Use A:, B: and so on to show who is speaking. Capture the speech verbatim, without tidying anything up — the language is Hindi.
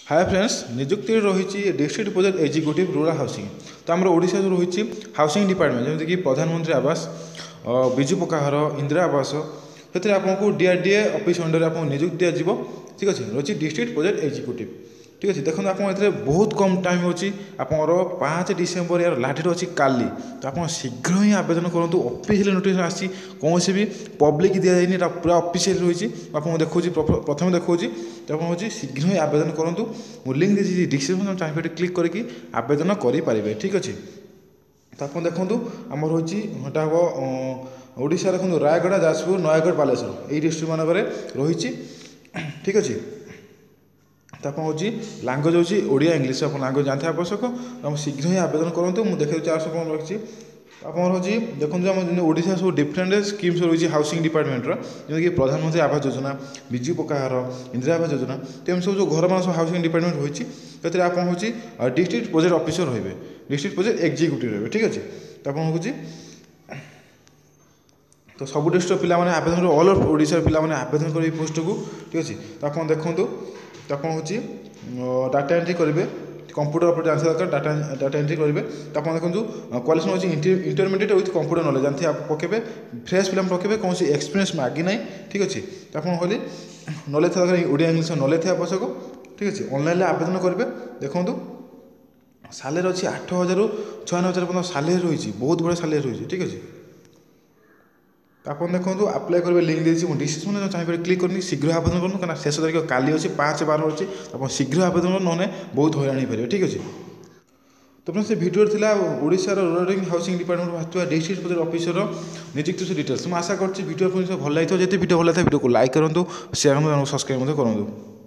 A: हाय फ्रेंड्स, निजुक्ति रही district project executive rural housing. तो आम ओडिशा रही हाउसिंग डिपार्टमेंट जमीक प्रधानमंत्री आवास, विजु पक्काघर, इंदिरा आवास, से आपको डीआरडीए ऑफिस अंडर आपको निजुक्ति दिज्व। ठीक अच्छे रही डिस्ट्रिक्ट प्रोजेक्ट एग्जीक्यूटिव। ठीक अच्छे देखो आपरे बहुत कम टाइम अच्छी आपंकर पाँच डिसेम्बर यार लास्ट डेट अच्छी काली। तो आप शीघ्र ही आवेदन करूँ। ऑफिशियल नोटिफिकेशन आसी कौन भी पब्लिक दि जाए पूरा ऑफिशियल रही आपको देखा प्रथम देखा। तो आप हूँ शीघ्र ही आवेदन करूँ। मुझे लिंक देती डिस्क्रिप्शन चाहिए क्लिक करके आवेदन करेंगे। ठीक अच्छे तो आप देखूँ आम रोटा हम ओडिशा देखो रायगढ़, जाजपुर, नयगढ़, बालेश्वर यही डिस्ट्रिक्ट मानक रही। ठीक अच्छे तो आप हूँ लांगुएज होची ओडिया इंग्लिश आप लांगुएज जानते आवश्यक। आप शीघ्र ही आवेदन करूँ। मुझे देखा चार कौन रखी आप हूँ देखो आम ओडिशा सब डिफरेन्ट स्कीम्स रही हाउसिंग डिपार्टमेंट जमीक प्रधानमंत्री आवास योजना, विजु पक्काघर, इंदिरा आवास योजना। तो एम सब जो घर मान सब हाउसिंग डिपार्टमेंट रही तो आप हूँ डिस्ट्रिक्ट प्रोजेक्ट ऑफिसर रहे, डिस्ट्रिक्ट प्रोजेक्ट एग्जीक्यूटिव रहे। ठीक अच्छे तो आप हूँ तो सब डिस्ट्रिक्ट पिला माने आवेदन ऑल ओवर ओडिशा पिला माने आवेदन करेंगे पोस्ट को। ठीक अच्छे तो आप देखूँ तो आप हूँ डाटा एंट्री करेंगे कंप्यूटर ऑपरेटर जानते दरकार डाटा डाटा एंट्री करेंगे। तो आप देखो क्वालिफिकेशन होची इंटरमीडिएट विथ कंप्यूटर नॉलेज जानते आप पकेबे फ्रेश फिल्म पकेबे कौन सी एक्सपीरियंस मागी ना। ठीक अच्छे तो आप कहली नॉलेज था दरकार ओडिया इंग्लिश नॉलेज थे आवश्यक। ठीक अच्छे ऑनलाइन आवेदन करेंगे। देखो सालेरी अच्छी आठ हजार छयानवे हजार पर्यटन सालेरी रही बहुत बड़ा सालेरी रही। ठीक अच्छे आप देखो आप्लाय करेंगे लिंक देती मुझे डिस्क्रिप्शन चाहिए क्लिक करनी शीघ्र आवेदन करूँ क्या शेष तारीख काली अच्छी पाँच बार अच्छी आप शीघ्र आवेदन कर ना बहुत हईराणी पारे। ठीक अच्छे तो फ्रेंड्स से भिडियो था ओडिशा रूरल हाउसिंग डिपार्टमेंट आसुवा डिस्ट्रिक्ट प्रोजेक्ट ऑफिसर निजुक्ति डिटेल्स। मैं आशा करती भिडियो भल लगी। जब भिडियो भल लगे भिडियो को लाइक करूँ, शेयर करूँ, सब्सक्राइब करूँ।